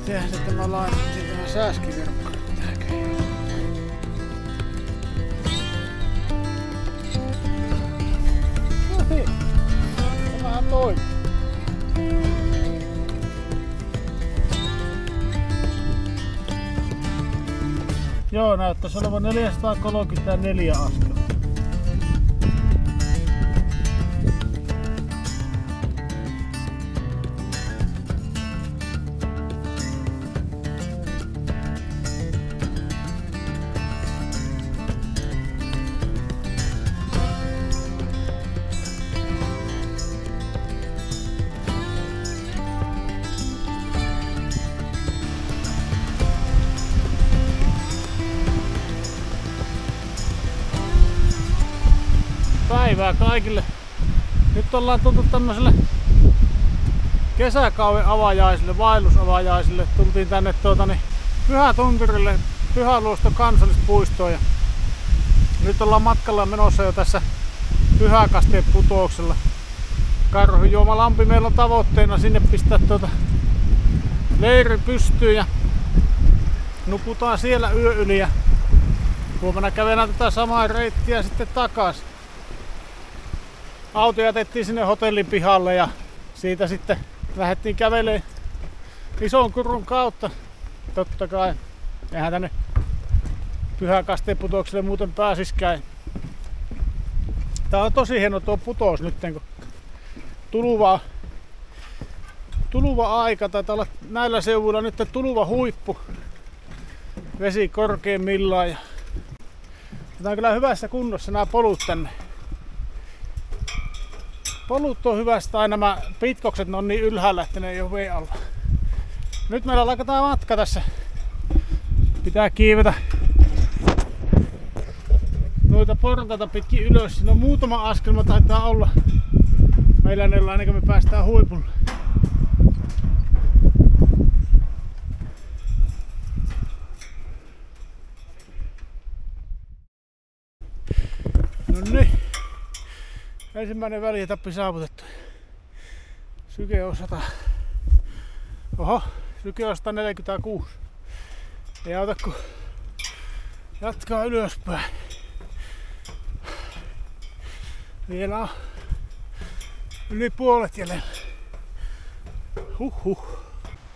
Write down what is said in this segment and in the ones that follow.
Tehdään se tämä laitettiin tämä sääskiverkko tähänkin. No niin, tämähän toimii. Joo, näyttäisi olevan 434 askelta. Päivää kaikille. Nyt ollaan tultu tämmöiselle kesäkauden avajaisille, vaellusavajaisille. Tultiin tänne Pyhätunturille, Pyhäluoston kansallispuistoon. Ja nyt ollaan matkalla menossa jo tässä Pyhäkasteen putouksella. Karhujuomalampi meillä on tavoitteena sinne pistää leiri pystyyn ja nukutaan siellä yö yli. Ja huomenna kävelään tätä samaa reittiä sitten takaisin. Auto jätettiin sinne hotellin pihalle ja siitä sitten lähdettiin kävelemään Ison Kurun kautta. Totta kai. Eihän tänne Pyhäkasteen putoukselle muuten pääsiskään. Tää on tosi hieno tuo putous nyt, kun tuluva aika. Taitaa olla näillä seuduilla nyt tuluva huippu. Vesi korkeimmillaan. Ja tää on kyllä hyvässä kunnossa nämä polut tänne. Polut on hyvästä, tai nämä pitkokset ne on niin ylhäällä, että ne ei ole veden alla. Nyt meillä lakataan matka tässä. Pitää kiivetä noita portaita pitkin ylös. Siinä on muutama askelma taitaa olla meillä ennen kuin me päästään huipulle. No niin. Ensimmäinen välietappi saavutettu. Syke on 100. Oho, syke on 146. Ei auta kun jatkaa ylöspäin. Vielä on yli puolet jäljellä. Huhhuh.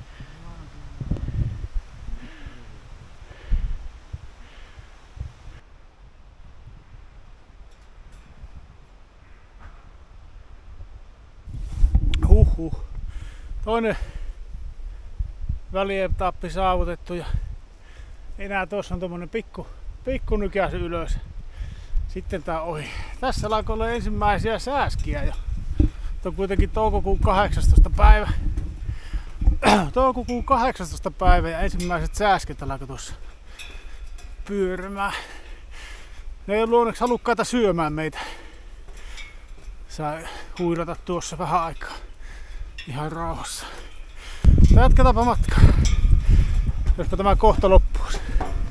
Toinen välietappi saavutettu ja enää tuossa on tommonen pikku nykäisy ylös. Sitten tää ohi. Tässä alkoi olla ensimmäisiä sääskiä jo. On kuitenkin toukokuun 18. päivä. Toukokuun 18. päivä ja ensimmäiset sääsket alkoi tuossa pyörimään. Ne ei ole luonneksi halukkaita syömään meitä. Saa huilata tuossa vähän aikaa. Ihan rauhassa. Jatketaanpa matkaa. Jospa tämä kohta loppuisi.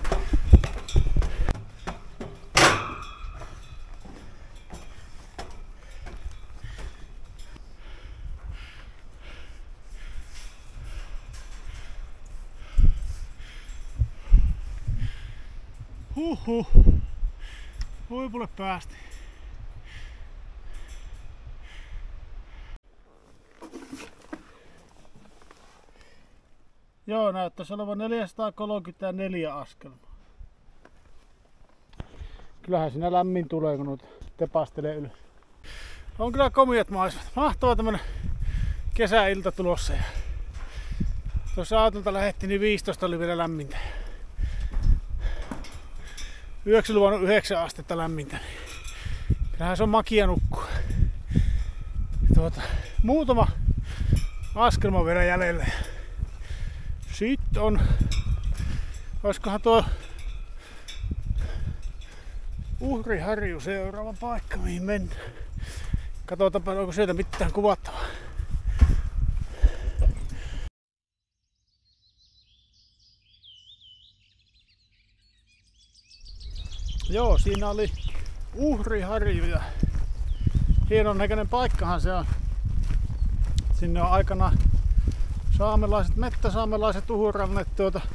Huhhuh. Huipulle päästiin. Joo, näyttäisi olevan 434 askelmaa. Kyllähän siinä lämmin tulee, kun noita tepastelee ylös. On kyllä komiat maisemat. Mahtava tämmönen kesäilta tulossa. Ja tuossa autolta lähdettiin, niin 15 oli vielä lämmintä. Yöksi luvannut 9 astetta lämmintä. Kyllähän se on makia nukkua. Muutama askelma vielä jäljellä. Sitten on, olisikohan tuo Uhriharju seuraava paikka mihin mennään. Katsotaanpa onko sieltä mitään kuvattavaa. Joo, siinä oli Uhriharju ja hienon näköinen paikkahan se on. Sinne on aikanaan saamelaiset, mettäsaamelaiset uhuranneet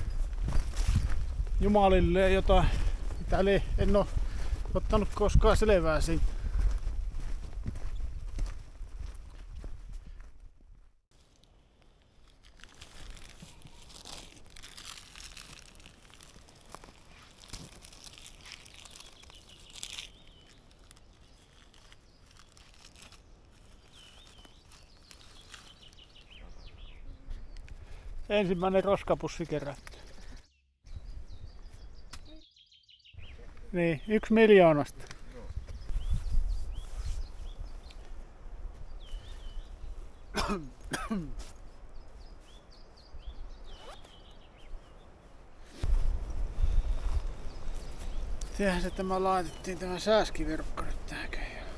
jumalille jotain, mitä en oo ottanut koskaan selvää siitä. Ensimmäinen roskapussi kerätty. Niin, 1 miljoonasta. Tiedähän se, että me laitettiin tämä sääskiverkko nyt tähänkö.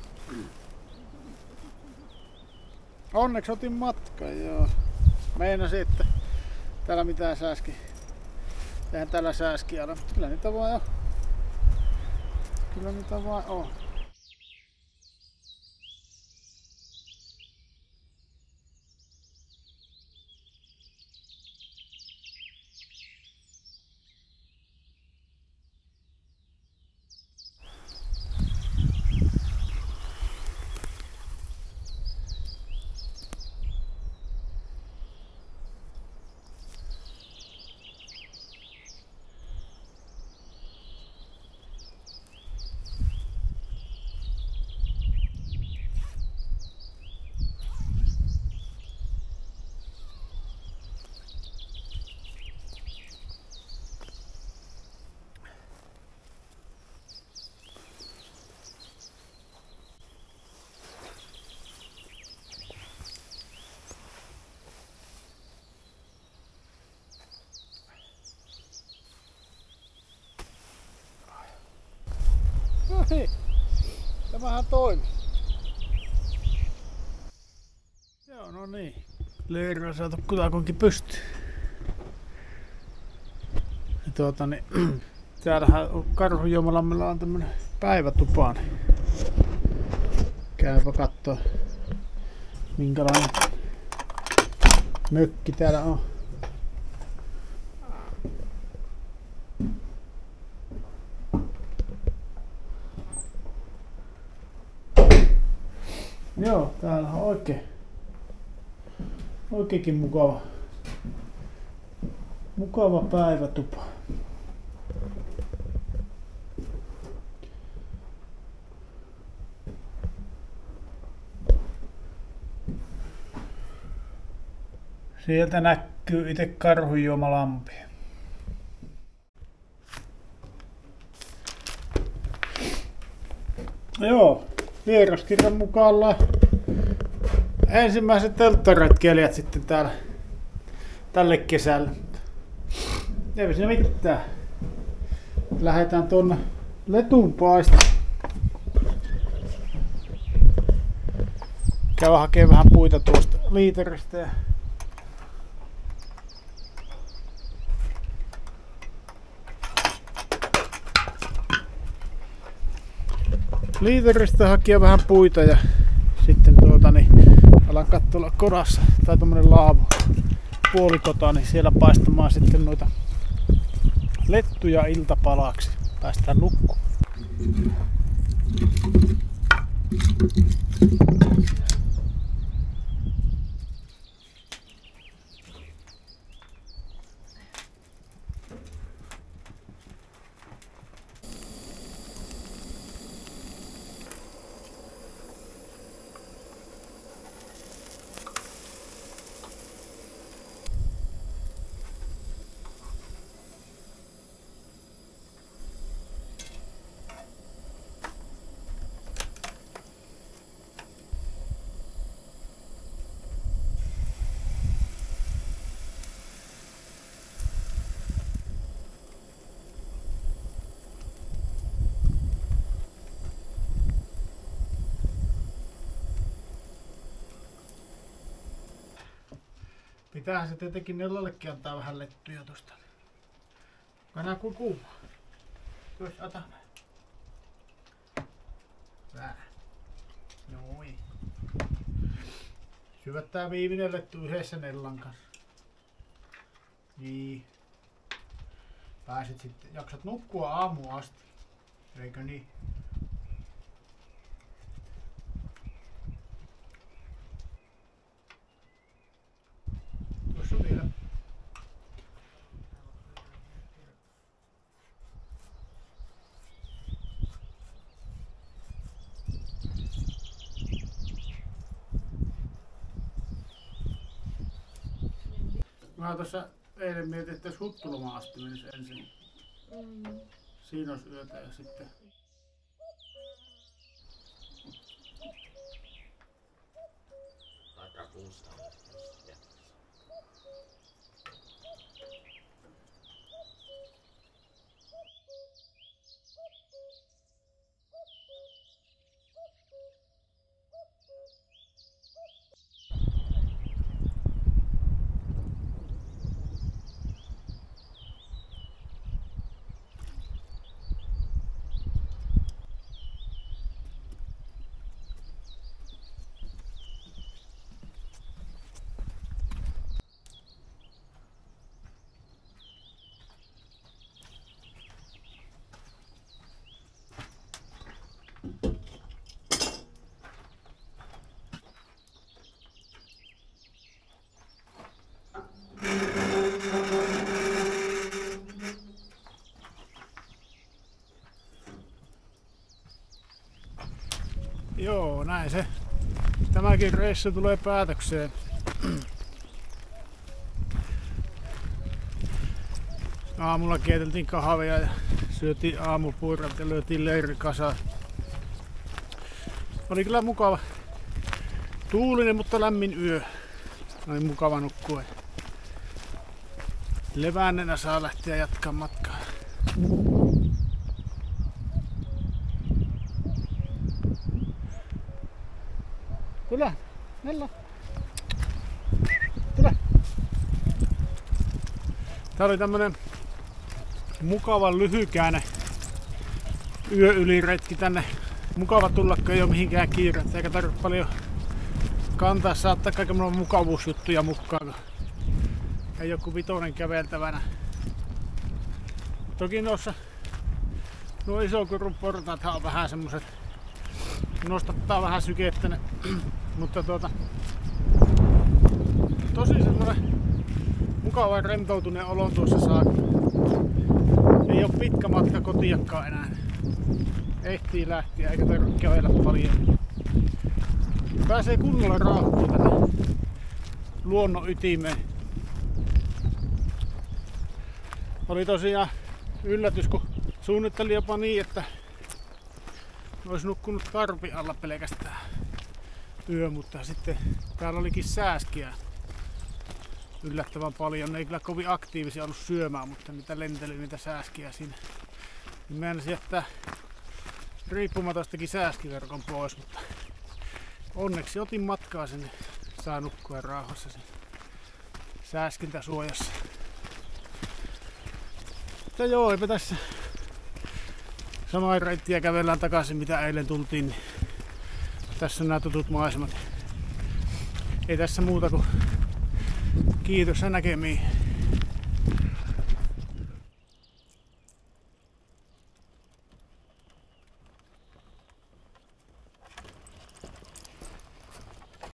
Onneksi otin matkan, joo. Meinasin, että täällä mitään eihän täällä sääskiä ole, mutta kyllä niitä vaan on. Kyllä niitä vaan on. No niin, tämähän toimii. Joo, no niin. Leiri on saatu kutakuinkin pystyyn. Täällähän Karhunjuomalammilla on tämmönen päivätupa. Niin käypä kattoo minkälainen mökki täällä on. Joo, täällä on oikeinkin mukava päivätupa. Sieltä näkyy itse Karhunjuomalampi. Joo, vieraskirjan mukaan ollaan ensimmäiset telttaretkeilijät sitten täällä tälle kesälle. Ei siinä mitään. Lähdetään tuonne Letunpaista. Käydään hakemaan vähän puita tuosta liiteristä. Ja liiteristä hakea vähän puita ja sitten alan katsoa kodassa tai tommonen laavu puolikota, niin siellä paistamaan sitten noita lettuja iltapalaksi. Päästään nukkumaan. Pitäähän se tietenkin Nellallekin antaa vähän lettuja tosta. Kannaa kuin kuuma. Jos ota. Vähän. Noin. Syöttää viimeinen lettu yhdessä Nellan kanssa. Niin. Pääsit sitten, jaksat nukkua aamuun asti, eikö niin? Tuossa vielä. Mä tuossa eilen mietin, että jos Huttuloma asti menisi ensin. Siinä olisi yötä ja sitten... Joo, näin se. Tämäkin reissu tulee päätökseen. Aamulla kieteltiin kahvia ja syötiin aamupuurat ja lyötiin leiri kasaan. Oli kyllä mukava. Tuulinen, mutta lämmin yö. Oli mukava nukkua. Levännenä saa lähteä jatkaa matkaa. Tule, Nella. Tule. Tää oli tämmönen mukava lyhykäinen yö yli retki tänne. Mukava tulla, kun ei oo mihinkään kiirettä eikä tarvitse paljon kantaa. Saattaa kaiken mukavuusjuttuja mukaan, kun ei oo kuin 5 käveltävänä. Toki nuo isokurun portaathan on vähän semmoset, nostattaa vähän sykettä ne, mutta tosi semmoinen mukava rentoutuneen olo tuossa saa. Ei oo pitkä matka kotiakkaan enää. Ehtii lähtiä eikä tarvitse kävellä paljon. Pääsee kunnolla rauhoittumaan tänne luonnon ytimeen. Oli tosiaan yllätys, kun suunnittelin jopa niin, että olisi nukkunut karpin alla pelkästään yö, mutta sitten täällä olikin sääskiä yllättävän paljon. Ne ei kyllä kovin aktiivisia ollut syömään, mutta mitä lenteli niitä sääskiä siinä. Niin meinasin jättää riippumatostakin sääskiverkon pois, mutta onneksi otin matkaa sinne. Saa nukkua rauhassa sen sääskintäsuojassa. Mutta joo, eipä tässä samaa reittiä kävellään takaisin mitä eilen tultiin. Niin tässä on nämä tutut maisemat. Ei tässä muuta kuin kiitos ja näkemiin.